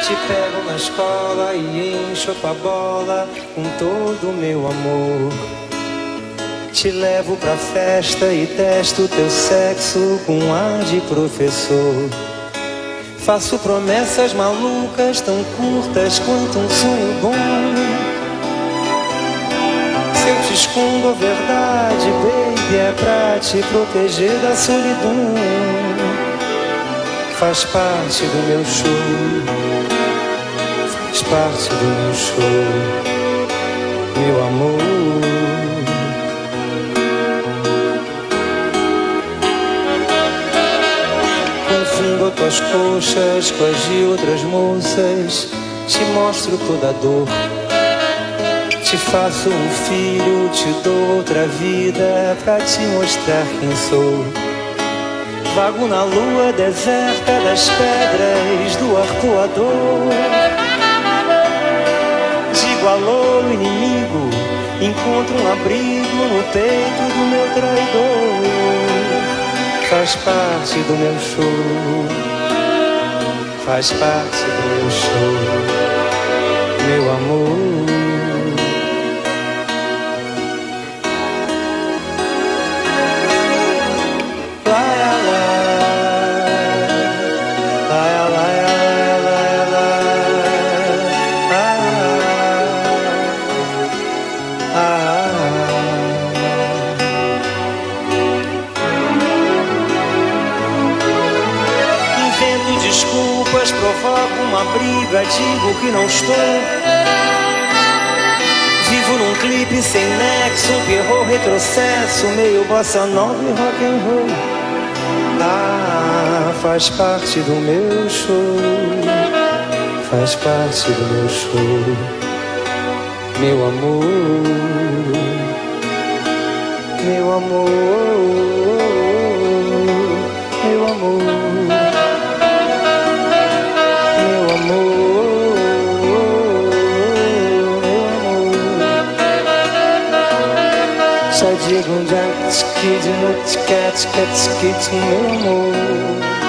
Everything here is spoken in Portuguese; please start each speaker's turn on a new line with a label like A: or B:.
A: Te pego na escola e encho tua bola com todo o meu amor. Te levo pra festa e testo teu sexo com ar de professor. Faço promessas malucas tão curtas quanto um sonho bom. Se eu te escondo a verdade, baby, é pra te proteger da solidão. Faz parte do meu show, faz parte do meu show, meu amor. Confundo tuas coxas com as de outras moças, te mostro toda a dor. Te faço um filho, te dou outra vida pra te mostrar quem sou. Vago na lua deserta das pedras do arpoador. Digo alô, inimigo, encontro um abrigo no peito do meu traidor. Faz parte do meu show, faz parte do meu show, meu amor. Desculpas, provoco uma briga, digo que não estou. Vivo num clipe sem nexo, erro, retrocesso, meio bossa nova e rock and roll. Ah, faz parte do meu show, faz parte do meu show, meu amor, meu amor, meu amor. Só digo um jack, skid, no ticket, meu amor.